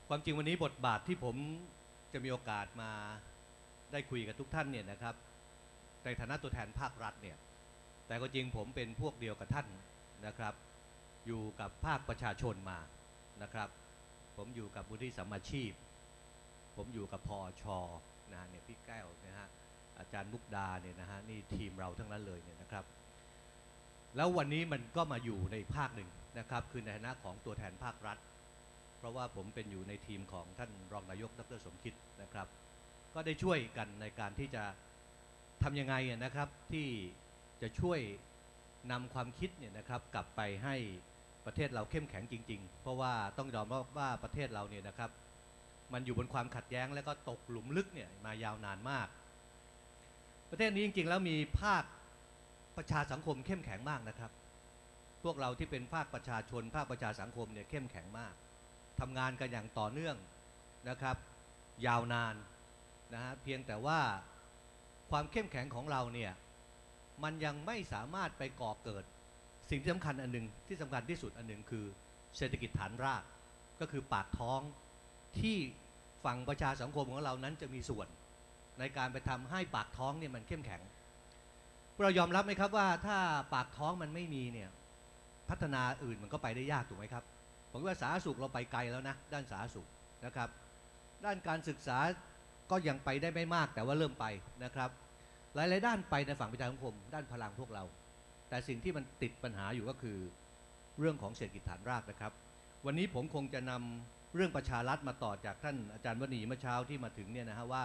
ความจริงวันนี้บทบาทที่ผมจะมีโอกาสมาได้คุยกับทุกท่านเนี่ยนะครับในฐานะตัวแทนภาครัฐเนี่ยแต่ก็จริงผมเป็นพวกเดียวกับท่านนะครับอยู่กับภาคประชาชนมานะครับผมอยู่กับมูลนิธิสัมมาชีพผมอยู่กับพอชนะเนี่ยพี่แก้วนะฮะอาจารย์มุกดาเนี่ยนะฮะนี่ทีมเราทั้งนั้นเลยเนี่ยนะครับแล้ววันนี้มันก็มาอยู่ในภาคหนึ่งนะครับคือในฐานะของตัวแทนภาครัฐเพราะว่าผมเป็นอยู่ในทีมของท่านรองนายกดร.สมคิดนะครับก็ได้ช่วยกันในการที่จะทำยังไงนะครับที่จะช่วยนำความคิดเนี่ยนะครับกลับไปให้ประเทศเราเข้มแข็งจริงๆเพราะว่าต้องยอมรับว่าประเทศเราเนี่ยนะครับมันอยู่บนความขัดแย้งแล้วก็ตกหลุมลึกเนี่ยมายาวนานมากประเทศนี้จริงๆแล้วมีภาคประชาสังคมเข้มแข็งมากนะครับพวกเราที่เป็นภาคประชาชนภาคประชาสังคมเนี่ยเข้มแข็งมากทำงานกันอย่างต่อเนื่องนะครับยาวนานนะฮะเพียงแต่ว่าความเข้มแข็งของเราเนี่ยมันยังไม่สามารถไปก่อเกิดสิ่งที่สำคัญอันหนึ่งที่สำคัญที่สุดอันหนึ่งคือเศรษฐกิจฐานรากก็คือปากท้องที่ฝั่งประชาสังคมของเรานั้นจะมีส่วนในการไปทำให้ปากท้องเนี่ยมันเข้มแข็งเรายอมรับไหมครับว่าถ้าปากท้องมันไม่มีเนี่ยพัฒนาอื่นมันก็ไปได้ยากถูกไหมครับผมว่าสาธารณสุขเราไปไกลแล้วนะด้านสาธารณสุขนะครับด้านการศึกษาก็ยังไปได้ไม่มากแต่ว่าเริ่มไปนะครับหลายๆด้านไปในฝั่งประชาสังคมด้านพลังพวกเราแต่สิ่งที่มันติดปัญหาอยู่ก็คือเรื่องของเศรษฐกิจฐานรากนะครับวันนี้ผมคงจะนำเรื่องประชารัฐมาต่อจากท่านอาจารย์วณีเมื่อเช้าที่มาถึงเนี่ยนะฮะว่า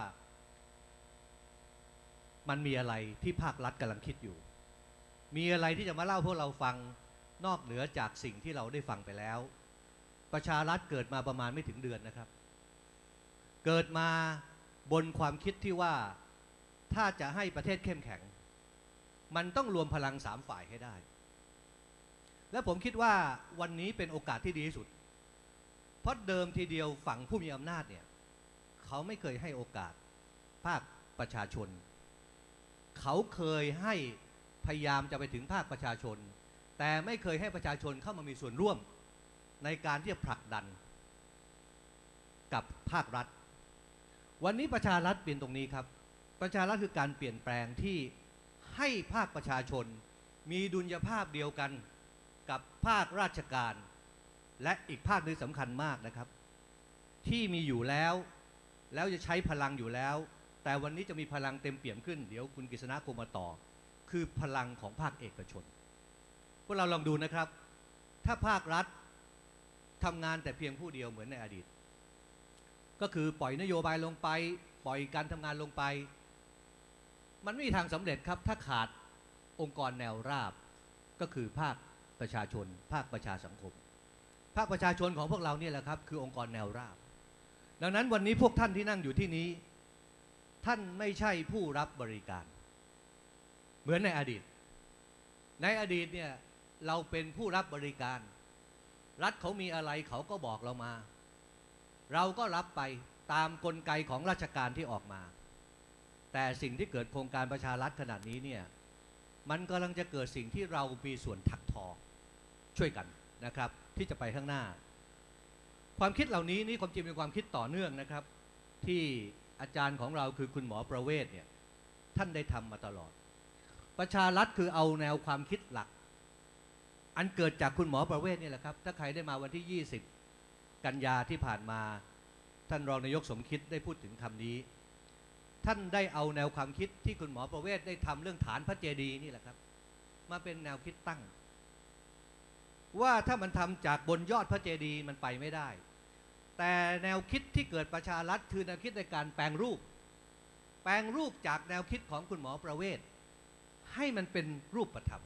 มันมีอะไรที่ภาครัฐกำลังคิดอยู่มีอะไรที่จะมาเล่าพวกเราฟังนอกเหนือจากสิ่งที่เราได้ฟังไปแล้วประชารัฐเกิดมาประมาณไม่ถึงเดือนนะครับเกิดมาบนความคิดที่ว่าถ้าจะให้ประเทศเข้มแข็งมันต้องรวมพลัง3ฝ่ายให้ได้และผมคิดว่าวันนี้เป็นโอกาสที่ดีที่สุดเพราะเดิมทีเดียวฝั่งผู้มีอำนาจเนี่ยเขาไม่เคยให้โอกาสภาคประชาชนเขาเคยให้พยายามจะไปถึงภาคประชาชนแต่ไม่เคยให้ประชาชนเข้ามามีส่วนร่วมในการที่จะผลักดันกับภาครัฐวันนี้ประชารัฐเปลี่ยนตรงนี้ครับประชารัฐคือการเปลี่ยนแปลงที่ให้ภาคประชาชนมีดุลยภาพเดียวกันกับภาคราชการและอีกภาคนึงสำคัญมากนะครับที่มีอยู่แล้วจะใช้พลังอยู่แล้วแต่วันนี้จะมีพลังเต็มเปี่ยมขึ้นเดี๋ยวคุณกฤษณะคงมาต่อคือพลังของภาคเอกชนพวกเราลองดูนะครับถ้าภาครัฐทำงานแต่เพียงผู้เดียวเหมือนในอดีตก็คือปล่อยนโยบายลงไปปล่อยการทำงานลงไปมันไม่มีทางสำเร็จครับถ้าขาดองค์กรแนวราบก็คือภาคประชาชนภาคประชาสังคมภาคประชาชนของพวกเราเนี่ยแหละครับคือองค์กรแนวราบดังนั้นวันนี้พวกท่านที่นั่งอยู่ที่นี้ท่านไม่ใช่ผู้รับบริการเหมือนในอดีตเนี่ยเราเป็นผู้รับบริการรัฐเขามีอะไรเขาก็บอกเรามาเราก็รับไปตามกลไกของราชการที่ออกมาแต่สิ่งที่เกิดโครงการประชารัฐขนาดนี้เนี่ยมันกำลังจะเกิดสิ่งที่เรามีส่วนถักทอช่วยกันนะครับที่จะไปข้างหน้าความคิดเหล่านี้นี่ความจริงเป็นความคิดต่อเนื่องนะครับที่อาจารย์ของเราคือคุณหมอประเวศเนี่ยท่านได้ทำมาตลอดประชารัฐคือเอาแนวความคิดหลักอันเกิดจากคุณหมอประเวศนี่แหละครับถ้าใครได้มาวันที่20กันยาที่ผ่านมาท่านรองนายกสมคิดได้พูดถึงคำนี้ท่านได้เอาแนวความคิดที่คุณหมอประเวศได้ทำเรื่องฐานพระเจดีย์นี่แหละครับมาเป็นแนวคิดตั้งว่าถ้ามันทำจากบนยอดพระเจดีย์มันไปไม่ได้แต่แนวคิดที่เกิดประชารัฐคือแนวคิดในการแปลงรูปจากแนวคิดของคุณหมอประเวศให้มันเป็นรูปธรรม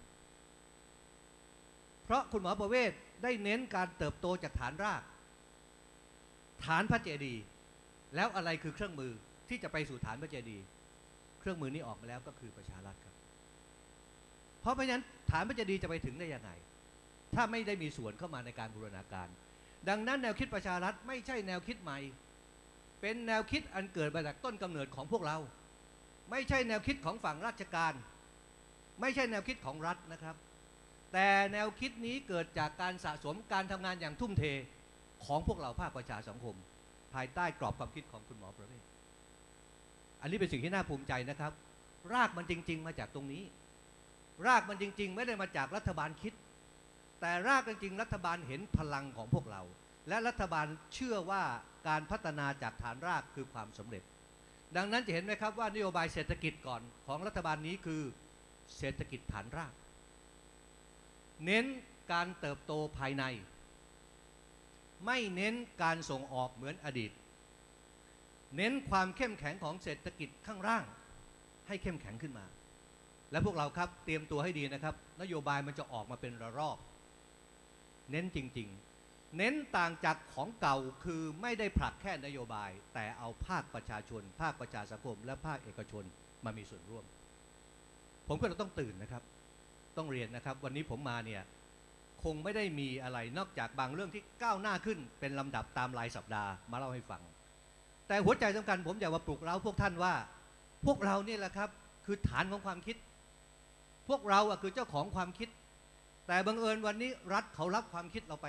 เพราะคุณหมอประเวศได้เน้นการเติบโตจากฐานรากฐานพระเจดีย์แล้วอะไรคือเครื่องมือที่จะไปสู่ฐานพระเจดีย์เครื่องมือนี้ออกมาแล้วก็คือประชารัฐครับเพราะฉะนั้นฐานพระเจดีย์จะไปถึงได้ยังไงถ้าไม่ได้มีส่วนเข้ามาในการบูรณาการดังนั้นแนวคิดประชารัฐไม่ใช่แนวคิดใหม่เป็นแนวคิดอันเกิดมาจากต้นกำเนิดของพวกเราไม่ใช่แนวคิดของฝั่งราชการไม่ใช่แนวคิดของรัฐนะครับแต่แนวคิดนี้เกิดจากการสะสมการทำงานอย่างทุ่มเทของพวกเราภาคประชาสังคมภายใต้กรอบความคิดของคุณหมอประเวศอันนี้เป็นสิ่งที่น่าภูมิใจนะครับรากมันจริงๆมาจากตรงนี้รากมันจริงๆไม่ได้มาจากรัฐบาลคิดแต่รากจริงๆรัฐบาลเห็นพลังของพวกเราและรัฐบาลเชื่อว่าการพัฒนาจากฐานรากคือความสำเร็จดังนั้นจะเห็นไหมครับว่านโยบายเศรษฐกิจก่อนของรัฐบาลนี้คือเศรษฐกิจฐานรากเน้นการเติบโตภายในไม่เน้นการส่งออกเหมือนอดีตเน้นความเข้มแข็งของเศรษฐกิจข้างล่างให้เข้มแข็งขึ้นมาและพวกเราครับเตรียมตัวให้ดีนะครับนโยบายมันจะออกมาเป็นระลอกเน้นจริงๆเน้นต่างจากของเก่าคือไม่ได้ผลักแค่นโยบายแต่เอาภาคประชาชนภาคประชาสังคมและภาคเอกชนมามีส่วนร่วมผมก็ต้องตื่นนะครับต้องเรียนนะครับวันนี้ผมมาเนี่ยคงไม่ได้มีอะไรนอกจากบางเรื่องที่ก้าวหน้าขึ้นเป็นลำดับตามรายสัปดาห์มาเล่าให้ฟังแต่หัวใจสำคัญผมอยากมาปลุกเร้าพวกท่านว่าพวกเราเนี่ยแหละครับคือฐานของความคิดพวกเราคือเจ้าของความคิดแต่บังเอิญวันนี้รัฐเขารับความคิดเราไป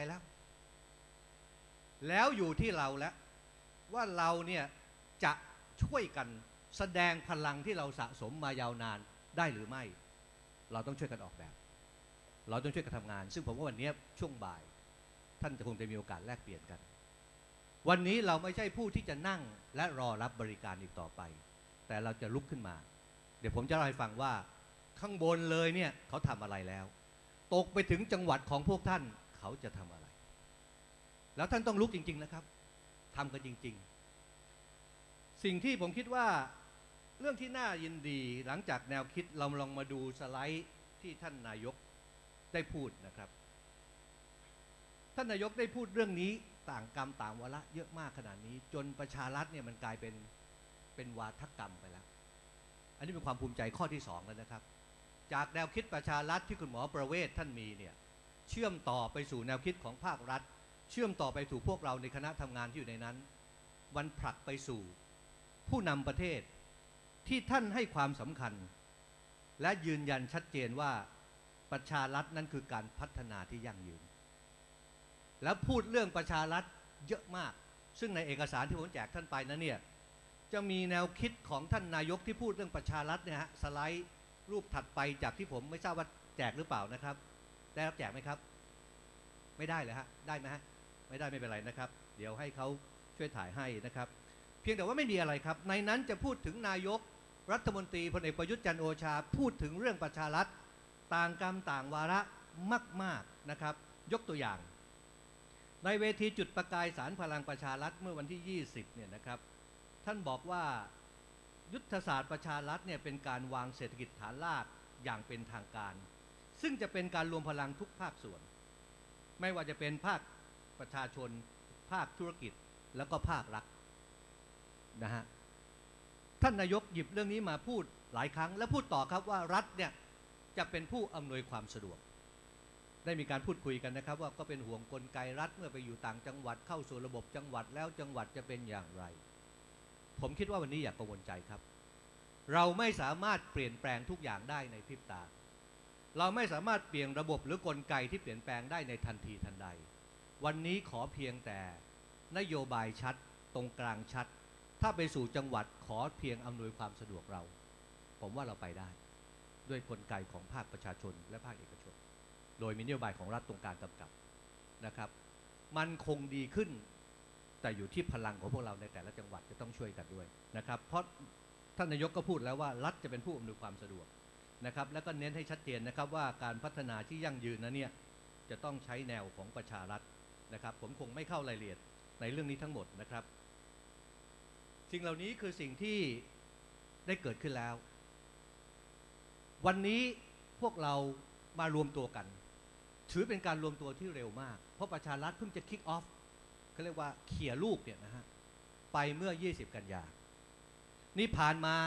แล้วอยู่ที่เราแล้วว่าเราเนี่ยจะช่วยกันแสดงพลังที่เราสะสมมายาวนานได้หรือไม่เราต้องช่วยกันออกแบบเราต้องช่วยกันทำงานซึ่งผมว่าวันนี้ช่วงบ่ายท่านจะคงจะมีโอกาสแลกเปลี่ยนกันวันนี้เราไม่ใช่ผู้ที่จะนั่งและรอรับบริการอีกต่อไปแต่เราจะลุกขึ้นมาเดี๋ยวผมจะเล่าให้ฟังว่าข้างบนเลยเนี่ยเขาทำอะไรแล้วตกไปถึงจังหวัดของพวกท่านเขาจะทำอะไรแล้วท่านต้องลุกจริงๆนะครับทำกันจริงๆสิ่งที่ผมคิดว่าเรื่องที่น่ายินดีหลังจากแนวคิดเราลองมาดูสไลด์ที่ท่านนายกได้พูดนะครับท่านนายกได้พูดเรื่องนี้ต่างกรรมต่างวาระเยอะมากขนาดนี้จนประชารัฐเนี่ยมันกลายเป็นวาทกรรมไปแล้วอันนี้เป็นความภูมิใจข้อที่2แล้วนะครับจากแนวคิดประชารัฐที่คุณหมอประเวศท่านมีเนี่ยเชื่อมต่อไปสู่แนวคิดของภาครัฐเชื่อมต่อไปถูกพวกเราในคณะทำงานที่อยู่ในนั้นวันผลักไปสู่ผู้นำประเทศที่ท่านให้ความสำคัญและยืนยันชัดเจนว่าประชารัฐนั้นคือการพัฒนาที่ยั่งยืนแล้วพูดเรื่องประชารัฐเยอะมากซึ่งในเอกสารที่ผมแจกท่านไปนั้นเนี่ยจะมีแนวคิดของท่านนายกที่พูดเรื่องประชารัฐเนี่ยฮะสไลด์รูปถัดไปจากที่ผมไม่ทราบว่าแจกหรือเปล่านะครับได้รับแจกไหมครับไม่ได้เลยฮะได้ไหมฮะไม่ได้ไม่เป็นไรนะครับเดี๋ยวให้เขาช่วยถ่ายให้นะครับเพียงแต่ว่าไม่มีอะไรครับในนั้นจะพูดถึงนายกรัฐมนตรีพลเอกประยุทธ์จันทร์โอชาพูดถึงเรื่องประชารัฐต่างกรรมต่างวาระมากๆนะครับยกตัวอย่างในเวทีจุดประกายสารพลังประชารัฐเมื่อวันที่20เนี่ยนะครับท่านบอกว่ายุทธศาสตร์ประชารัฐเนี่ยเป็นการวางเศรษฐกิจฐานรากอย่างเป็นทางการซึ่งจะเป็นการรวมพลังทุกภาคส่วนไม่ว่าจะเป็นภาคประชาชนภาคธุรกิจแล้วก็ภาครัฐนะฮะท่านนายกหยิบเรื่องนี้มาพูดหลายครั้งและพูดต่อครับว่ารัฐเนี่ยจะเป็นผู้อำนวยความสะดวกได้มีการพูดคุยกันนะครับว่าก็เป็นห่วงกลไกรัฐเมื่อไปอยู่ต่างจังหวัดเข้าสู่ระบบจังหวัดแล้วจังหวัดจะเป็นอย่างไรผมคิดว่าวันนี้อย่ากังวลใจครับเราไม่สามารถเปลี่ยนแปลงทุกอย่างได้ในพริบตาเราไม่สามารถเปลี่ยนระบบหรือกลไกที่เปลี่ยนแปลงได้ในทันทีทันใดวันนี้ขอเพียงแต่นโยบายชัดตรงกลางชัดถ้าไปสู่จังหวัดขอเพียงอำนวยความสะดวกเราผมว่าเราไปได้ด้วยกลไกของภาคประชาชนและภาคเอกชนโดยมีนโยบายของรัฐตรงกลางกำกับนะครับมันคงดีขึ้นแต่อยู่ที่พลังของพวกเราในแต่ละจังหวัดจะต้องช่วยกันด้วยนะครับเพราะท่านนายกก็พูดแล้วว่ารัฐจะเป็นผู้อำนวยความสะดวกนะครับแล้วก็เน้นให้ชัดเจนนะครับว่าการพัฒนาที่ยั่งยืนนั้นเนี่ยจะต้องใช้แนวของประชารัฐนะครับผมคงไม่เข้ารายละเอียดในเรื่องนี้ทั้งหมดนะครับสิ่งเหล่านี้คือสิ่งที่ได้เกิดขึ้นแล้ววันนี้พวกเรามารวมตัวกันถือเป็นการรวมตัวที่เร็วมากเพราะประชารัฐเพิ่งจะคิกออฟเขาเรียกว่าเขี่ยลูกเนี่ยนะฮะไปเมื่อ20กันยานี่ผ่านมา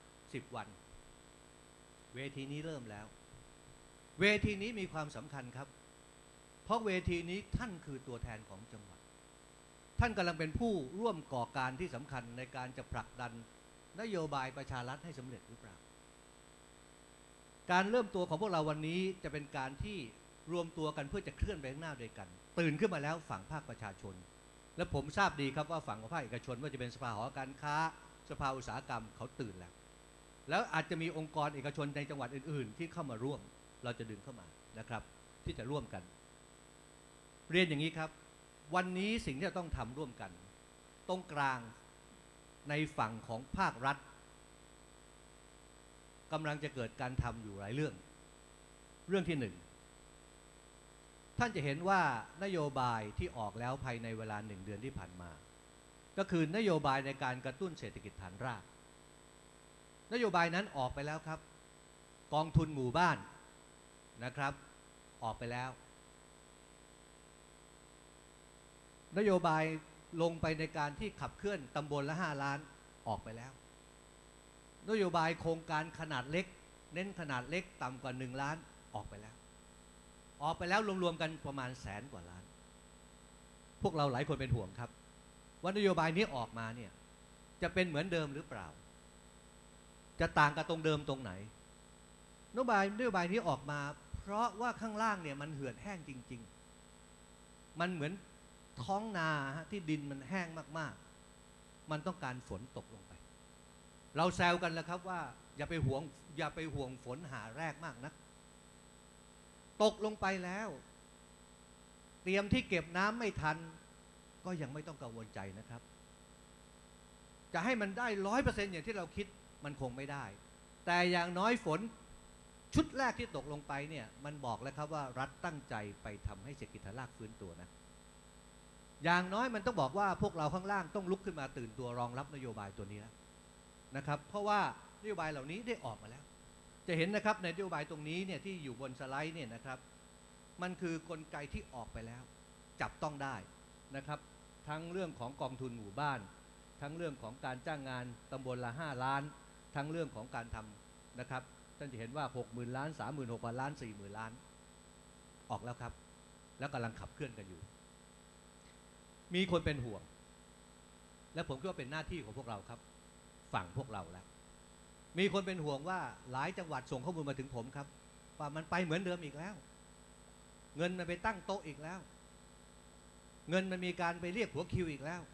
10วันเวทีนี้เริ่มแล้วเวทีนี้มีความสำคัญครับเพราะเวทีนี้ท่านคือตัวแทนของจังหวัดท่านกำลังเป็นผู้ร่วมก่อการที่สำคัญในการจะผลักดันนโยบายประชารัฐให้สำเร็จหรือเปล่าการเริ่มตัวของพวกเราวันนี้จะเป็นการที่รวมตัวกันเพื่อจะเคลื่อนไปข้างหน้าด้วยกันตื่นขึ้นมาแล้วฝั่งภาคประชาชนและผมทราบดีครับว่าฝั่งของภาคเอกชนว่าจะเป็นสภาหอการค้าสภาอุตสาหกรรมเขาตื่นแล้วอาจจะมีองค์กรเอกชนในจังหวัดอื่นๆที่เข้ามาร่วมเราจะดึงเข้ามานะครับที่จะร่วมกันเรียนอย่างนี้ครับวันนี้สิ่งที่เราต้องทำร่วมกันตรงกลางในฝั่งของภาครัฐกำลังจะเกิดการทำอยู่หลายเรื่องที่หนึ่งท่านจะเห็นว่านโยบายที่ออกแล้วภายในเวลา1 เดือนที่ผ่านมาก็คือนโยบายในการกระตุ้นเศรษฐกิจฐานรากนโยบายนั้นออกไปแล้วครับกองทุนหมู่บ้านนะครับออกไปแล้วนโยบายลงไปในการที่ขับเคลื่อนตำบลละ5 ล้านออกไปแล้วนโยบายโครงการขนาดเล็กเน้นขนาดเล็กต่ำกว่า1 ล้านออกไปแล้วรวมๆกันประมาณ100,000 กว่าล้านพวกเราหลายคนเป็นห่วงครับว่านโยบายนี้ออกมาเนี่ยจะเป็นเหมือนเดิมหรือเปล่าจะต่างกับตรงเดิมตรงไหนนโยบายนี้ออกมาเพราะว่าข้างล่างเนี่ยมันเหือดแห้งจริงๆมันเหมือนท้องนาที่ดินมันแห้งมากๆมันต้องการฝนตกลงไปเราแซวกันแล้วครับว่าอย่าไปห่วงฝนหาแรกมากนะตกลงไปแล้วเตรียมที่เก็บน้ำไม่ทันก็ยังไม่ต้องกังวลใจนะครับจะให้มันได้100%อย่างที่เราคิดมันคงไม่ได้แต่อย่างน้อยฝนชุดแรกที่ตกลงไปเนี่ยมันบอกแล้วครับว่ารัฐตั้งใจไปทำให้เศรษฐกิจฐานรากฟื้นตัวนะอย่างน้อยมันต้องบอกว่าพวกเราข้างล่างต้องลุกขึ้นมาตื่นตัวรองรับนโยบายตัวนี้แล้วนะครับเพราะว่านโยบายเหล่านี้ได้ออกมาแล้วจะเห็นนะครับในนโยบายตรงนี้เนี่ยที่อยู่บนสไลด์เนี่ยนะครับมันคือกลไกที่ออกไปแล้วจับต้องได้นะครับทั้งเรื่องของกองทุนหมู่บ้านทั้งเรื่องของการจ้างงานตำบลละ5 ล้านทั้งเรื่องของการทำนะครับท่านจะเห็นว่า 60,000 ล้าน 36,000 ล้าน 40,000 ล้านออกแล้วครับแล้วกำลังขับเคลื่อนกันอยู่มีคนเป็นห่วงและผมคิดว่าเป็นหน้าที่ของพวกเราครับฝั่งพวกเราแล้วมีคนเป็นห่วงว่าหลายจังหวัดส่งข้อมูลมาถึงผมครับว่ามันไปเหมือนเดิมอีกแล้วเงินมันไปตั้งโต๊ะอีกแล้วเงินมันมีการไปเรียกหัวคิวอีกแล้ว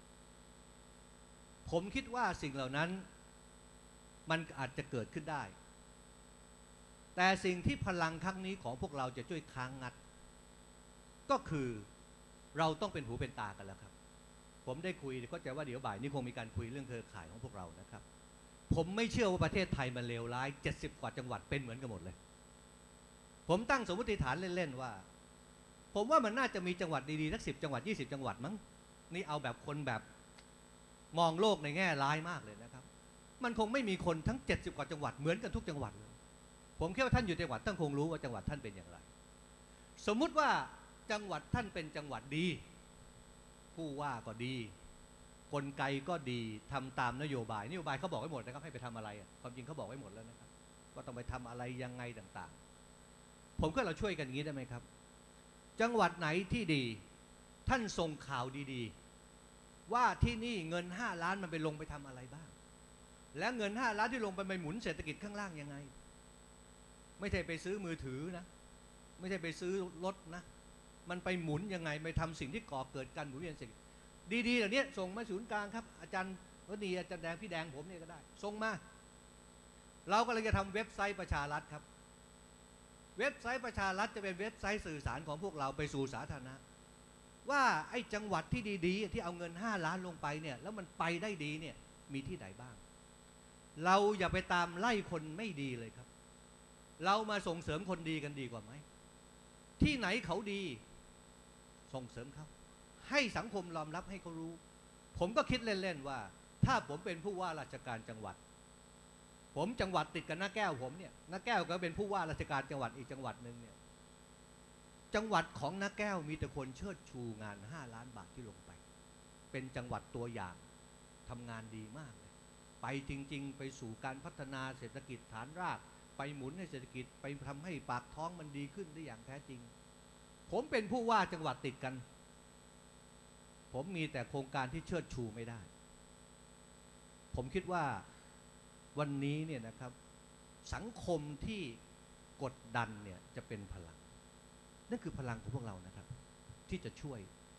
ผมคิดว่าสิ่งเหล่านั้นมันอาจจะเกิดขึ้นได้แต่สิ่งที่พลังครั้งนี้ของพวกเราจะช่วยค้างงัดก็คือเราต้องเป็นหูเป็นตากันแล้วครับผมได้คุยเข้าใจว่าเดี๋ยวบ่ายนี้คงมีการคุยเรื่องเครือข่ายของพวกเรานะครับผมไม่เชื่อว่าประเทศไทยมันเลวร้าย70 กว่าจังหวัดเป็นเหมือนกันหมดเลยผมตั้งสมมติฐานเล่นๆว่าผมว่ามันน่าจะมีจังหวัดดีๆสัก10 จังหวัด20 จังหวัดมั้งนี่เอาแบบคนแบบมองโลกในแง่ร้ายมากเลยนะครับมันคงไม่มีคนทั้ง70 กว่าจังหวัดเหมือนกันทุกจังหวัดเลยผมคิดว่าท่านอยู่จังหวัดท่านคงรู้ว่าจังหวัดท่านเป็นอย่างไรสมมุติว่าจังหวัดท่านเป็นจังหวัดดีผู้ว่าก็ดีกลไกก็ดีทำตามนโยบายเขาบอกไว้หมดนะครับให้ไปทำอะไรความจริงเขาบอกไว้หมดแล้วนะครับว่าต้องไปทำอะไรยังไงต่างๆผมก็เราช่วยกันอย่างนี้ได้ไหมครับจังหวัดไหนที่ดีท่านส่งข่าวดีๆว่าที่นี่เงิน5 ล้านมันไปลงไปทำอะไรบ้างและเงิน5 ล้านที่ลงไปหมุนเศรษฐกิจข้างล่างยังไงไม่ใช่ไปซื้อมือถือนะไม่ใช่ไปซื้อรถนะมันไปหมุนยังไงไปทำสิ่งที่ก่อเกิดการหมุนเวียนเศรษฐกิจดีๆเหล่านี้ส่งมาศูนย์กลางครับอาจารย์วณีอาจารย์แดงพี่แดงผมเนี่ยก็ได้ส่งมาเราก็เลยจะทำเว็บไซต์ประชารัฐครับเว็บไซต์ประชารัฐจะเป็นเว็บไซต์สื่อสารของพวกเราไปสู่สาธารณะว่าไอ้จังหวัดที่ดีๆที่เอาเงิน5 ล้านลงไปเนี่ยแล้วมันไปได้ดีเนี่ยมีที่ไหนบ้างเราอย่าไปตามไล่คนไม่ดีเลยครับเรามาส่งเสริมคนดีกันดีกว่าไหมที่ไหนเขาดีส่งเสริมเขาให้สังคมยอมรับให้เขารู้ผมก็คิดเล่นๆว่าถ้าผมเป็นผู้ว่าราชการจังหวัดผมจังหวัดติดกับน้าแก้วผมเนี่ยน้าแก้วก็เป็นผู้ว่าราชการจังหวัดอีกจังหวัดหนึ่งเนี่ยจังหวัดของน้าแก้วมีแต่คนเชิดชูงาน5 ล้านบาทที่ลงไปเป็นจังหวัดตัวอย่างทำงานดีมากเลยไปจริงๆไปสู่การพัฒนาเศรษฐกิจฐานรากไปหมุนให้เศรษฐกิจไปทำให้ปากท้องมันดีขึ้นได้อย่างแท้จริงผมเป็นผู้ว่าจังหวัดติดกันผมมีแต่โครงการที่เชิดชูไม่ได้ผมคิดว่าวันนี้เนี่ยนะครับสังคมที่กดดันเนี่ยจะเป็นพลังนั่นคือพลังของพวกเรานะครับที่จะช่วย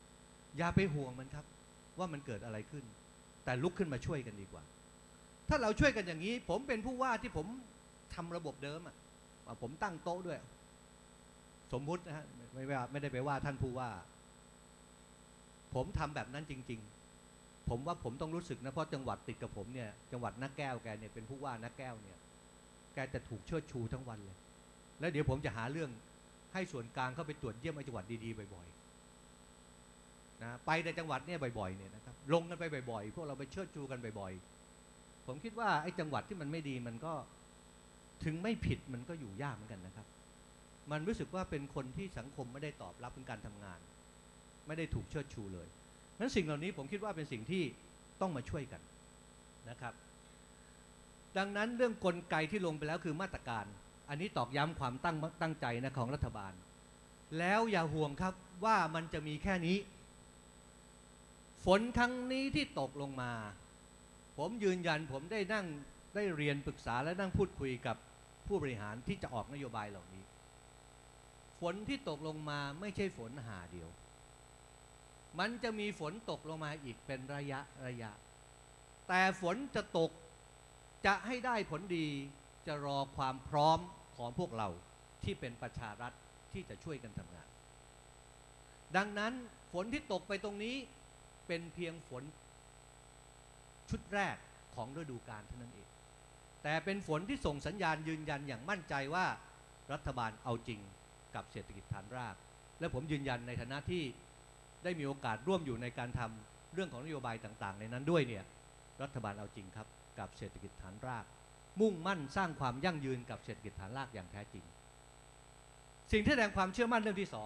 อย่าไปห่วงมันครับว่ามันเกิดอะไรขึ้นแต่ลุกขึ้นมาช่วยกันดีกว่าถ้าเราช่วยกันอย่างนี้ผมเป็นผู้ว่าที่ผมทำระบบเดิมผมตั้งโต๊ะด้วยสมมุตินะฮะไม่ได้ไปว่าท่านผู้ว่าผมทำแบบนั้นจริงๆผมว่าผมต้องรู้สึกนะเพราะจังหวัดติดกับผมเนี่ยจังหวัดนักแก้วแกเนี่ยเป็นผู้ว่านักแก้วเนี่ยแกจะถูกเชิดชูทั้งวันเลยแล้วเดี๋ยวผมจะหาเรื่องให้ส่วนกลางเข้าไปตรวจเยี่ยมไอ้จังหวัดดีๆบ่อยๆนะไปในจังหวัดเนี่ยบ่อยๆเนี่ยนะครับลงกันไปบ่อยๆพวกเราไปเชิดชูกันบ่อยๆผมคิดว่าไอ้จังหวัดที่มันไม่ดีมันก็ถึงไม่ผิดมันก็อยู่ยากเหมือนกันนะครับมันรู้สึกว่าเป็นคนที่สังคมไม่ได้ตอบรับในการทำงานไม่ได้ถูกเชิดชูเลยนั้นสิ่งเหล่านี้ผมคิดว่าเป็นสิ่งที่ต้องมาช่วยกันนะครับดังนั้นเรื่องกลไกที่ลงไปแล้วคือมาตรการอันนี้ตอกย้ำความตั้งใจนะของรัฐบาลแล้วอย่าห่วงครับว่ามันจะมีแค่นี้ฝนครั้งนี้ที่ตกลงมาผมยืนยันผมได้เรียนปรึกษาและนั่งพูดคุยกับผู้บริหารที่จะออกนโยบายเหล่านี้ฝนที่ตกลงมาไม่ใช่ฝนหาเดียวมันจะมีฝนตกลงมาอีกเป็นระยะแต่ฝนจะตกจะให้ได้ผลดีจะรอความพร้อมของพวกเราที่เป็นประชารัฐที่จะช่วยกันทำงานดังนั้นฝนที่ตกไปตรงนี้เป็นเพียงฝนชุดแรกของฤดูกาลเท่านั้นเองแต่เป็นฝนที่ส่งสัญญาณยืนยันอย่างมั่นใจว่ารัฐบาลเอาจริงกับเศรษฐกิจฐานรากและผมยืนยันในฐานะที่ได้มีโอกาสร่วมอยู่ในการทำเรื่องของนโยบายต่างๆในนั้นด้วยเนี่ยรัฐบาลเอาจริงครับกับเศรษฐกิจฐานรากมุ่งมั่นสร้างความยั่งยืนกับเศรษฐกิจฐานรากอย่างแท้จริงสิ่งที่แสดงความเชื่อมั่นเรื่องที่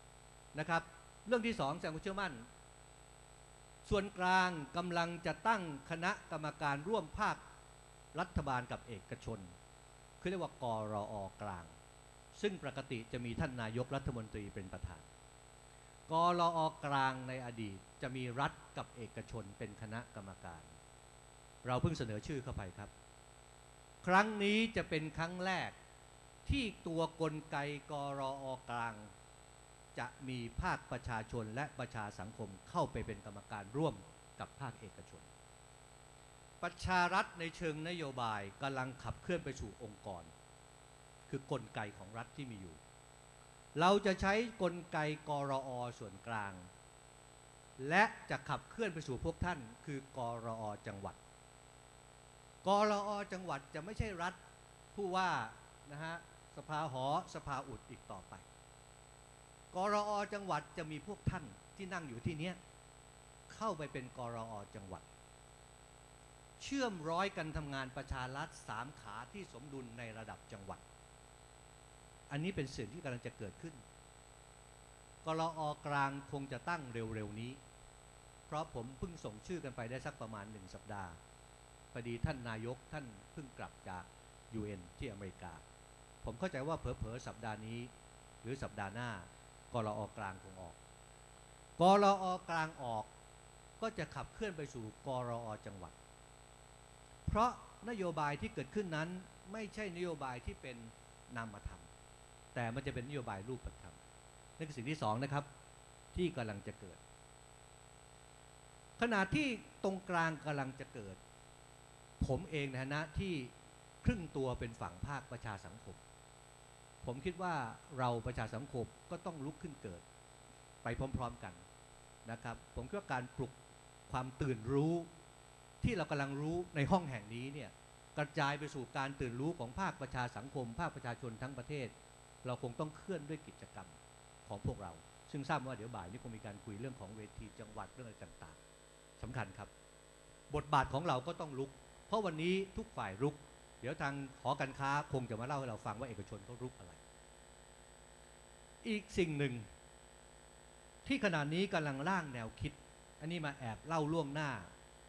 2นะครับเรื่องที่2แสดงความเชื่อมั่นส่วนกลางกำลังจะตั้งคณะกรรมการร่วมภาครัฐบาลกับเอกชนคือเรียกว่ากรอกลางซึ่งปกติจะมีท่านนายกรัฐมนตรีเป็นประธานกรอกลางในอดีตจะมีรัฐกับเอกชนเป็นคณะกรรมการเราเพิ่งเสนอชื่อเข้าไปครับครั้งนี้จะเป็นครั้งแรกที่ตัวกลไกกรอกลางจะมีภาคประชาชนและประชาสังคมเข้าไปเป็นกรรมการร่วมกับภาคเอกชนประชารัฐในเชิงนโยบายกำลังขับเคลื่อนไปสู่องค์กรคือกลไกของรัฐที่มีอยู่เราจะใช้กลไกกรอส่วนกลางและจะขับเคลื่อนไปสู่พวกท่านคือกรอจังหวัดกรอจังหวัดจะไม่ใช่รัฐผู้ว่านะฮะสภาหอสภาอุดอีกต่อไปกรอจังหวัดจะมีพวกท่านที่นั่งอยู่ที่นี้เข้าไปเป็นกรอจังหวัดเชื่อมร้อยกันทำงานประชารัฐ3ขาที่สมดุลในระดับจังหวัดอันนี้เป็นสิ่งที่กำลังจะเกิดขึ้นกรอกลางคงจะตั้งเร็วๆนี้เพราะผมเพิ่งส่งชื่อกันไปได้สักประมาณ1 สัปดาห์พอดีท่านนายกท่านเพิ่งกลับจาก UN ที่อเมริกาผมเข้าใจว่าเผลอๆสัปดาห์นี้หรือสัปดาห์หน้ากรอกลางคงออกกรอกลางออกก็จะขับเคลื่อนไปสู่กรอจังหวัดเพราะนโยบายที่เกิดขึ้นนั้นไม่ใช่นโยบายที่เป็นนามธรรมแต่มันจะเป็นนโยบายรูปธรรมนั่นคือสิ่งที่2นะครับที่กำลังจะเกิดขณะที่ตรงกลางกำลังจะเกิดผมเองในฐานะที่ครึ่งตัวเป็นฝั่งภาคประชาสังคมผมคิดว่าเราประชาสังคมก็ต้องลุกขึ้นเกิดไปพร้อมๆกันนะครับผมคิดว่าการปลุกความตื่นรู้ที่เรากำลังรู้ในห้องแห่งนี้เนี่ยกระจายไปสู่การตื่นรู้ของภาคประชาสังคมภาคประชาชนทั้งประเทศเราคงต้องเคลื่อนด้วยกิจกรรมของพวกเราซึ่งทราบว่าเดี๋ยวบ่ายนี้คงมีการคุยเรื่องของเวทีจังหวัดเรื่องอะไรต่างๆสำคัญครับบทบาทของเราก็ต้องลุกเพราะวันนี้ทุกฝ่ายลุกเดี๋ยวทางหอการค้าคงจะมาเล่าให้เราฟังว่าเอกชนเขาลุกอะไรอีกสิ่งหนึ่งที่ขณะนี้กำลังร่างแนวคิดอันนี้มาแอบเล่าล่วงหน้า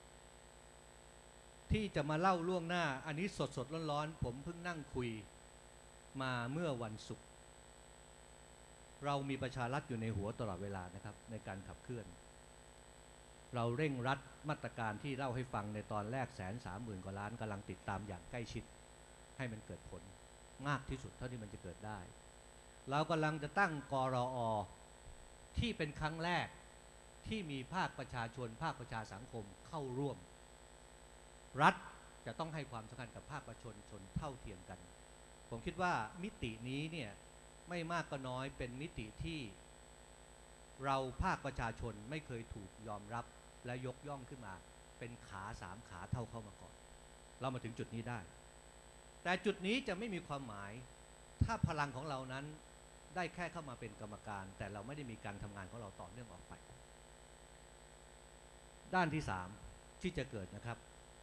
ที่จะมาเล่าล่วงหน้าอันนี้สดๆร้อนๆผมเพิ่งนั่งคุยมาเมื่อวันศุกร์เรามีประชารัฐอยู่ในหัวตลอดเวลานะครับในการขับเคลื่อนเราเร่งรัดมาตรการที่เล่าให้ฟังในตอนแรก130,000 กว่าล้านกำลังติดตามอย่างใกล้ชิดให้มันเกิดผลมากที่สุดเท่าที่มันจะเกิดได้เรากำลังจะตั้งกรอที่เป็นครั้งแรกที่มีภาคประชาชนภาคประชาสังคมเข้าร่วมรัฐจะต้องให้ความสำคัญกับภาคประชาชนเท่าเทียมกันผมคิดว่ามิตินี้เนี่ยไม่มากก็น้อยเป็นมิติที่เราภาคประชาชนไม่เคยถูกยอมรับและยกย่องขึ้นมาเป็นขา3ขาเท่าเข้ามาก่อนเรามาถึงจุดนี้ได้แต่จุดนี้จะไม่มีความหมายถ้าพลังของเรานั้นได้แค่เข้ามาเป็นกรรมการแต่เราไม่ได้มีการทำงานของเราต่อเนื่องออกไปด้านที่3ที่จะเกิดนะครับ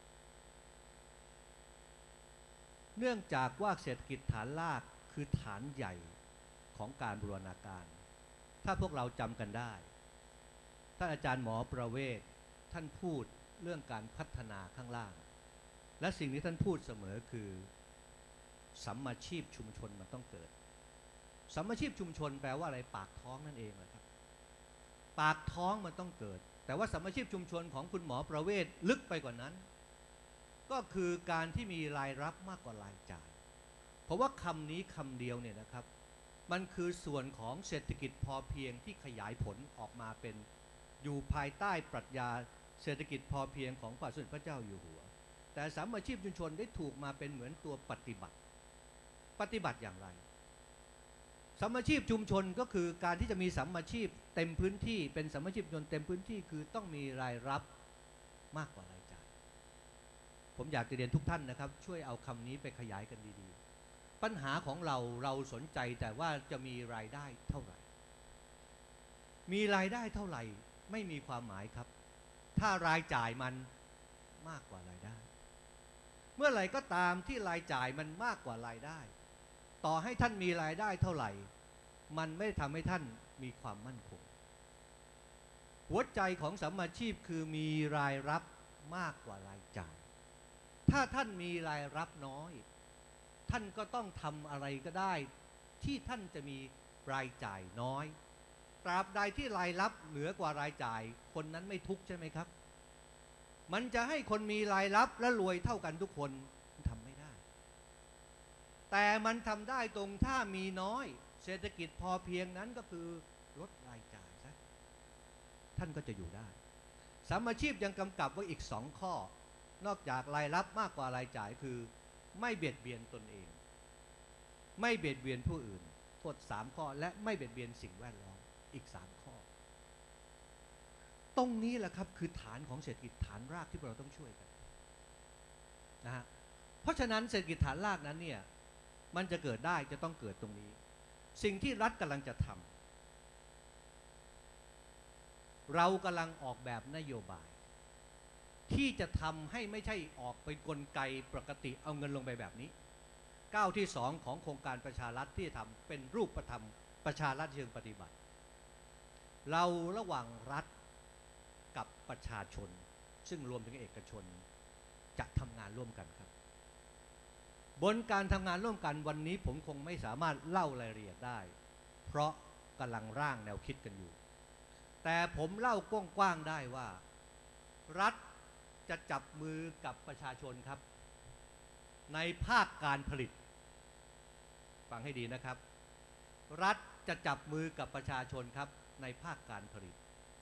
เนื่องจากว่าเศรษฐกิจฐานรากคือฐานใหญ่ของการบูรณาการถ้าพวกเราจำกันได้ท่านอาจารย์หมอประเวศท่านพูดเรื่องการพัฒนาข้างล่างและสิ่งที่ท่านพูดเสมอคือสัมมาชีพชุมชนมันต้องเกิดสัมมาชีพชุมชนแปลว่าอะไรปากท้องนั่นเองนะครับปากท้องมันต้องเกิดแต่ว่าสัมมาชีพชุมชนของคุณหมอประเวศลึกไปกว่านั้นก็คือการที่มีรายรับมากกว่ารายจ่ายเพราะว่าคำนี้คำเดียวเนี่ยนะครับมันคือส่วนของเศรษฐกิจพอเพียงที่ขยายผลออกมาเป็นอยู่ภายใต้ปรัชญาเศรษฐกิจพอเพียงของพระบาทสมเด็จพระเจ้าอยู่หัวแต่สัมมาชีพชุมชนได้ถูกมาเป็นเหมือนตัวปฏิบัติอย่างไรสัมมาชีพชุมชนก็คือการที่จะมีสัมมาชีพเต็มพื้นที่เป็นสัมมาชีพชุมชนเต็มพื้นที่คือต้องมีรายรับมากกว่ารายจ่ายผมอยากจะเรียนทุกท่านนะครับช่วยเอาคำนี้ไปขยายกันดีๆปัญหาของเราสนใจแต่ว่าจะมีรายได้เท่าไหร่มีรายได้เท่าไหร่ไม่มีความหมายครับถ้ารายจ่ายมันมากกว่ารายได้เมื่อไหร่ก็ตามที่รายจ่ายมันมากกว่ารายได้ต่อให้ท่านมีรายได้เท่าไหร่มันไม่ทำให้ท่านมีความมั่นคงหัวใจของสัมมาชีพคือมีรายรับมากกว่ารายจ่ายถ้าท่านมีรายรับน้อยท่านก็ต้องทำอะไรก็ได้ที่ท่านจะมีรายจ่ายน้อยตราบใดที่รายรับเหนือกว่ารายจ่ายคนนั้นไม่ทุกข์ใช่ไหมครับมันจะให้คนมีรายรับและรวยเท่ากันทุกคนทำไม่ได้แต่มันทำได้ตรงถ้ามีน้อยเศรษฐกิจพอเพียงนั้นก็คือลดรายจ่ายซะท่านก็จะอยู่ได้สัมมาชีพยังกำกับไว้อีก2ข้อนอกจากรายรับมากกว่ารายจ่ายคือไม่เบียดเบียนตนเองไม่เบียดเบียนผู้อื่นโทษ3ข้อและไม่เบียดเบียนสิ่งแวดล้อมอีก3ข้อตรงนี้แหละครับคือฐานของเศรษฐกิจฐานรากที่เราต้องช่วยกันนะฮะเพราะฉะนั้นเศรษฐกิจฐานรากนั้นเนี่ยมันจะเกิดได้จะต้องเกิดตรงนี้สิ่งที่รัฐกำลังจะทำเรากำลังออกแบบนโยบายที่จะทำให้ไม่ใช่ออกเป็นกลไกปกติเอาเงินลงไปแบบนี้ก้าวที่2ของโครงการประชารัฐที่ทำเป็นรูปธรรมประชารัฐเชิงปฏิบัติเราระหว่างรัฐกับประชาชนซึ่งรวมถึงเอกชนจะทำงานร่วมกันครับบนการทำงานร่วมกันวันนี้ผมคงไม่สามารถเล่ารายละเอียดได้เพราะกำลังร่างแนวคิดกันอยู่แต่ผมเล่ากว้างๆได้ว่ารัฐจะจับมือกับประชาชนครับในภาคการผลิตฟังให้ดีนะครับรัฐจะจับมือกับประชาชนครับในภาคการผลิต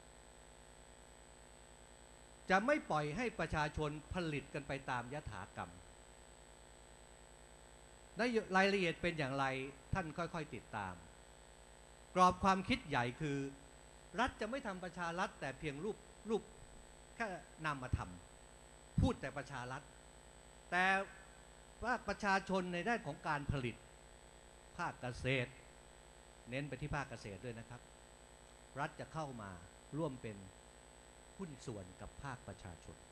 จะไม่ปล่อยให้ประชาชนผลิตกันไปตามยถากรรมรายละเอียดเป็นอย่างไรท่านค่อยๆติดตามกรอบความคิดใหญ่คือรัฐจะไม่ทำประชารัฐแต่เพียงรูปแค่นามธรรมพูดแต่ประชารัฐแต่ว่าประชาชนในด้านของการผลิตภาคเกษตรเน้นไปที่ภาคเกษตรด้วยนะครับรัฐจะเข้ามาร่วมเป็นหุ้นส่วนกับภาคประชาชน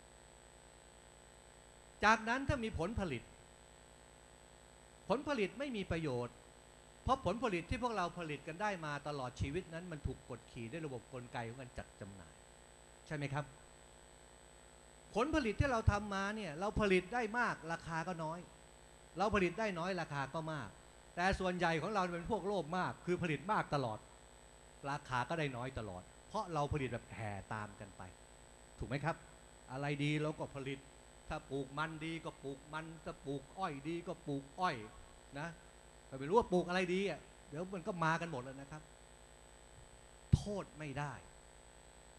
จากนั้นถ้ามีผลผลิตไม่มีประโยชน์เพราะผลผลิตที่พวกเราผลิตกันได้มาตลอดชีวิตนั้นมันถูกกดขี่ด้วยระบบกลไกของการจัดจำหน่ายใช่ไหมครับผลผลิตที่เราทำมาเนี่ยเราผลิตได้มากราคาก็น้อยเราผลิตได้น้อยราคาก็มากแต่ส่วนใหญ่ของเราเป็นพวกโลภมากคือผลิตมากตลอดราคาก็ได้น้อยตลอดเพราะเราผลิตแบบแห่ตามกันไปถูกไหมครับอะไรดีเราก็ผลิตถ้าปลูกมันดีก็ปลูกมันถ้าปลูกอ้อยดีก็ปลูกอ้อยนะแต่ไม่รู้ว่าปลูกอะไรดีอ่ะเดี๋ยวมันก็มากันหมดแล้วนะครับโทษไม่ได้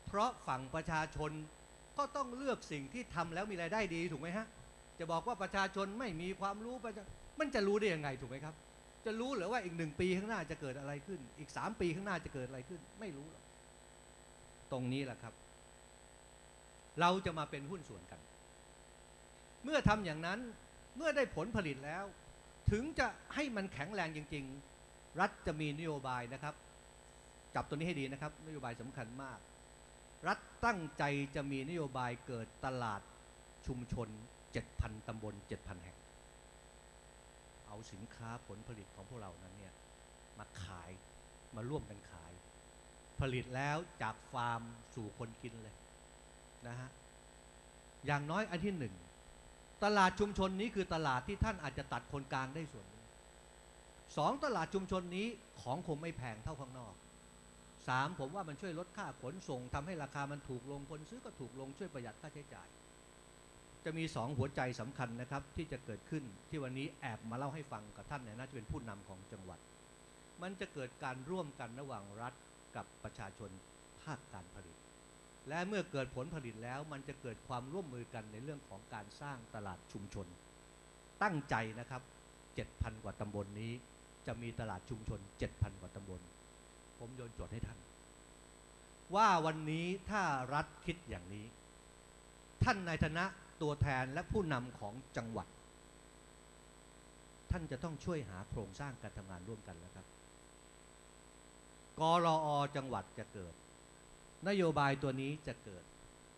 เพราะฝั่งประชาชนก็ต้องเลือกสิ่งที่ทำแล้วมีรายได้ดีถูกไหมฮะจะบอกว่าประชาชนไม่มีความรู้มันจะรู้ได้ยังไงถูกไหมครับจะรู้หรือว่าอีก1 ปีข้างหน้าจะเกิดอะไรขึ้นอีก3 ปีข้างหน้าจะเกิดอะไรขึ้นไม่รู้หรอกตรงนี้แหละครับเราจะมาเป็นหุ้นส่วนกันเมื่อทำอย่างนั้นเมื่อได้ผลผลิตแล้วถึงจะให้มันแข็งแรงจริงๆรัฐจะมีนโยบายนะครับจับตัวนี้ให้ดีนะครับนโยบายสำคัญมากรัฐตั้งใจจะมีนโยบายเกิดตลาดชุมชน 7,000 ตำบล 7,000 แห่งเอาสินค้าผลผลิตของพวกเรานั้นเนี่ยมาขายมาร่วมกันขายผลิตแล้วจากฟาร์มสู่คนกินเลยนะฮะอย่างน้อยอันที่1ตลาดชุมชนนี้คือตลาดที่ท่านอาจจะตัดคนกลางได้ส่วนนึง2ตลาดชุมชนนี้ของคงไม่แพงเท่าข้างนอก3ผมว่ามันช่วยลดค่าขนส่งทำให้ราคามันถูกลงคนซื้อก็ถูกลงช่วยประหยัดค่าใช้จ่ายจะมี2หัวใจสำคัญนะครับที่จะเกิดขึ้นที่วันนี้แอบมาเล่าให้ฟังกับท่านเนี่ยน่าจะเป็นผู้นำของจังหวัดมันจะเกิดการร่วมกันระหว่างรัฐกับประชาชนภาคการผลิตและเมื่อเกิดผลผลิตแล้วมันจะเกิดความร่วมมือกันในเรื่องของการสร้างตลาดชุมชนตั้งใจนะครับ 7,000 กว่าตำบลนี้จะมีตลาดชุมชน 7,000 กว่าตำบลผมโยนโจทย์ให้ท่านว่าวันนี้ถ้ารัฐคิดอย่างนี้ท่านในฐานะตัวแทนและผู้นำของจังหวัดท่านจะต้องช่วยหาโครงสร้างการทำงานร่วมกันแล้วครับกรอ.จังหวัดจะเกิดนโยบายตัวนี้จะเกิด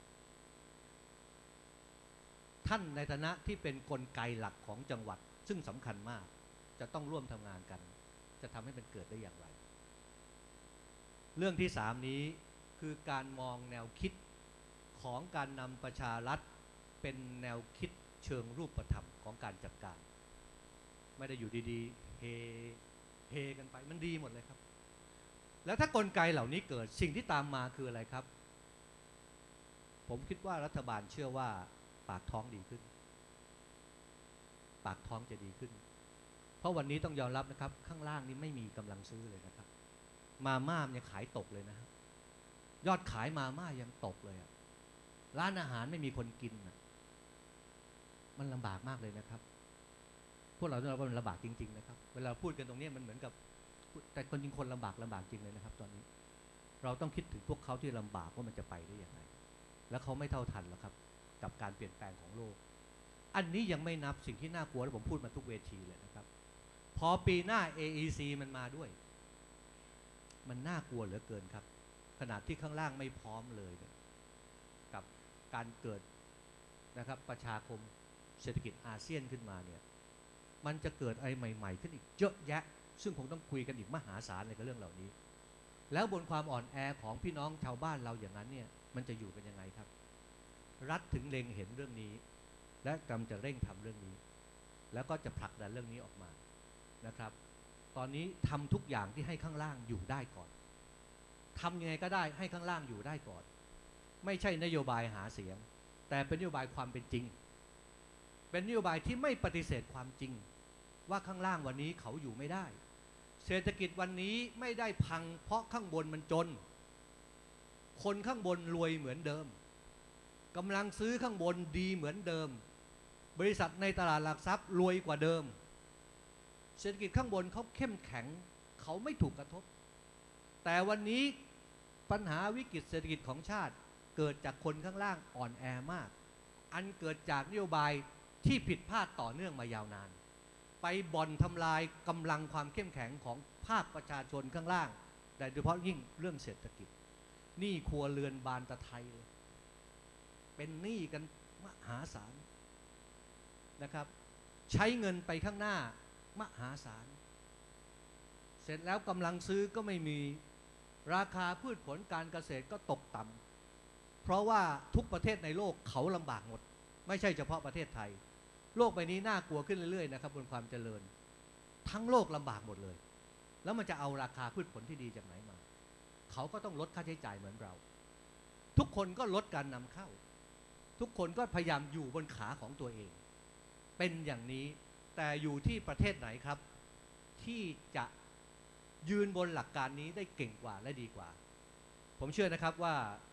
ท่านในฐานะที่เป็นกลไกหลักของจังหวัดซึ่งสำคัญมากจะต้องร่วมทำงานกันจะทำให้มันเกิดได้อย่างไรเรื่องที่3นี้คือการมองแนวคิดของการนำประชารัฐเป็นแนวคิดเชิงรูปธรรมของการจัดการไม่ได้อยู่ดีๆเฮกันไปมันดีหมดเลยครับแล้วถ้ากลไกเหล่านี้เกิดสิ่งที่ตามมาคืออะไรครับผมคิดว่ารัฐบาลเชื่อว่าปากท้องดีขึ้นปากท้องจะดีขึ้นเพราะวันนี้ต้องยอมรับนะครับข้างล่างนี้ไม่มีกำลังซื้อเลยนะครับมาม่ายังขายตกเลยนะยอดขายมาม่ายังตกเลยร้านอาหารไม่มีคนกินมันลำบากมากเลยนะครับพวกเราต้องรับว่ามันลำบากจริงๆนะครับเวลาพูดกันตรงนี้มันเหมือนกับแต่คนจริงคนลำบากจริงเลยนะครับตอนนี้เราต้องคิดถึงพวกเขาที่ลำบากว่ามันจะไปได้อย่างไรแล้วเขาไม่เท่าทันหรอกครับกับการเปลี่ยนแปลงของโลกอันนี้ยังไม่นับสิ่งที่น่ากลัวและผมพูดมาทุกเวทีเลยนะครับพอปีหน้า AEC มันมาด้วยมันน่ากลัวเหลือเกินครับขนาดที่ข้างล่างไม่พร้อมเลยกับการเกิดนะครับประชาคมเศรษฐกิจอาเซียนขึ้นมาเนี่ยมันจะเกิดอะไรใหม่ๆขึ้นอีกเยอะแยะซึ่งคงต้องคุยกันอีกมหาศาลเลยกับเรื่องเหล่านี้แล้วบนความอ่อนแอของพี่น้องชาวบ้านเราอย่างนั้นเนี่ยมันจะอยู่กันยังไงครับรัฐถึงเล็งเห็นเรื่องนี้และกำลังจะเร่งทำเรื่องนี้แล้วก็จะผลักดันเรื่องนี้ออกมานะครับตอนนี้ทำทุกอย่างที่ให้ข้างล่างอยู่ได้ก่อนทำยังไงก็ได้ให้ข้างล่างอยู่ได้ก่อนไม่ใช่นโยบายหาเสียงแต่เป็นนโยบายความเป็นจริงเป็นนโยบายที่ไม่ปฏิเสธความจริงว่าข้างล่างวันนี้เขาอยู่ไม่ได้เศรษฐกิจวันนี้ไม่ได้พังเพราะข้างบนมันจนคนข้างบนรวยเหมือนเดิมกำลังซื้อข้างบนดีเหมือนเดิมบริษัทในตลาดหลักทรัพย์รวยกว่าเดิมเศรษฐกิจข้างบนเขาเข้มแข็งเขาไม่ถูกกระทบแต่วันนี้ปัญหาวิกฤตเศรษฐกิจของชาติเกิดจากคนข้างล่างอ่อนแอมากอันเกิดจากนโยบายที่ผิดพลาดต่อเนื่องมายาวนานไปบ่อนทำลายกำลังความเข้มแข็งของภาคประชาชนข้างล่างโดยเฉพาะยิ่งเรื่องเศรษฐกิจหนี้ครัวเรือนบานตะไทยเลยเป็นหนี้กันมหาศาลนะครับใช้เงินไปข้างหน้ามหาศาลเสร็จแล้วกำลังซื้อก็ไม่มีราคาพืชผลการเกษตรก็ตกต่ำเพราะว่าทุกประเทศในโลกเขาลำบากหมดไม่ใช่เฉพาะประเทศไทยโลกใบนี้น่ากลัวขึ้นเรื่อยๆนะครับบนความเจริญทั้งโลกลำบากหมดเลยแล้วมันจะเอาราคาพืชผลที่ดีจากไหนมาเขาก็ต้องลดค่าใช้จ่ายเหมือนเราทุกคนก็ลดการนำเข้าทุกคนก็พยายามอยู่บนขาของตัวเองเป็นอย่างนี้แต่อยู่ที่ประเทศไหนครับที่จะยืนบนหลักการนี้ได้เก่งกว่าและดีกว่าผมเชื่อนะครับว่า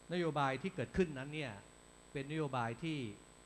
นโยบายที่เกิดขึ้นนั้นเนี่ยเป็นนโยบายที่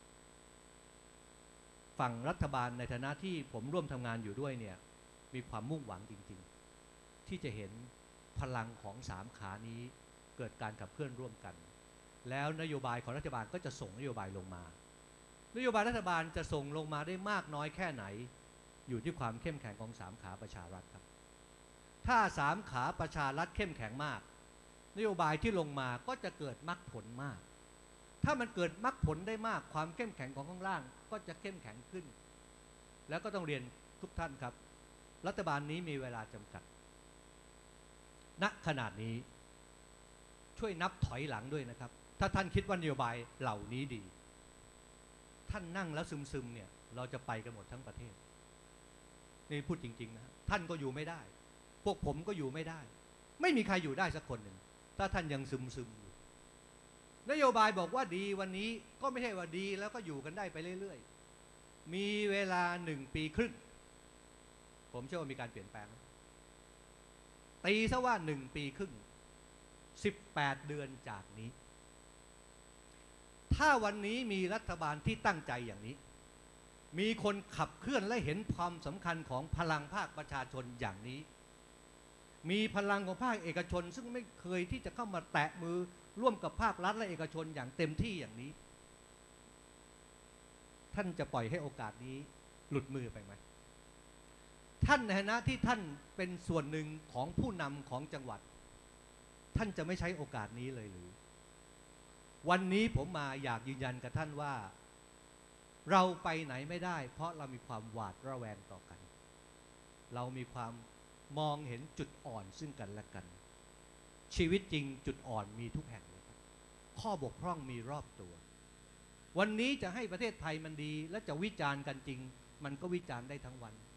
ฝั่งรัฐบาลในฐานะที่ผมร่วมทำงานอยู่ด้วยเนี่ยมีความมุ่งหวังจริงๆที่จะเห็นพลังของ3ขานี้เกิดการขับเคลื่อนร่วมกันแล้วนโยบายของรัฐบาลก็จะส่งนโยบายลงมานโยบายรัฐบาลจะส่งลงมาได้มากน้อยแค่ไหนอยู่ที่ความเข้มแข็งของ3ขาประชารัฐครับถ้า3ขาประชารัฐเข้มแข็งมากนโยบายที่ลงมาก็จะเกิดมรรคผลมากถ้ามันเกิดมรรคผลได้มากความเข้มแข็งของข้างล่างก็จะเข้มแข็งขึ้นแล้วก็ต้องเรียนทุกท่านครับรัฐบาลนี้มีเวลาจำกัดณขนาดนี้ช่วยนับถอยหลังด้วยนะครับถ้าท่านคิดว่านโยบายเหล่านี้ดีท่านนั่งแล้วซึมๆเนี่ยเราจะไปกันหมดทั้งประเทศนี่พูดจริงๆนะท่านก็อยู่ไม่ได้พวกผมก็อยู่ไม่ได้ไม่มีใครอยู่ได้สักคนหนึ่งถ้าท่านยังซึมๆอยู่นโยบายบอกว่าดีวันนี้ก็ไม่ใช่ว่าดีแล้วก็อยู่กันได้ไปเรื่อยๆมีเวลา1 ปีครึ่งผมเชื่อว่ามีการเปลี่ยนแปลงตีซะว่า1 ปีครึ่ง18 เดือนจากนี้ถ้าวันนี้มีรัฐบาลที่ตั้งใจอย่างนี้มีคนขับเคลื่อนและเห็นความสำคัญของพลังภาคประชาชนอย่างนี้มีพลังของภาคเอกชนซึ่งไม่เคยที่จะเข้ามาแตะมือร่วมกับภาครัฐและเอกชนอย่างเต็มที่อย่างนี้ท่านจะปล่อยให้โอกาสนี้หลุดมือไปไหมท่านในฐานะที่ท่านเป็นส่วนหนึ่งของผู้นำของจังหวัดท่านจะไม่ใช้โอกาสนี้เลยหรือวันนี้ผมมาอยากยืนยันกับท่านว่าเราไปไหนไม่ได้เพราะเรามีความหวาดระแวงต่อกันเรามีความมองเห็นจุดอ่อนซึ่งกันและกันชีวิตจริงจุดอ่อนมีทุกแห่งเลยครับข้อบกพร่องมีรอบตัววันนี้จะให้ประเทศไทยมันดีและจะวิจารณ์กันจริงมันก็วิจารณ์ได้ทั้งวัน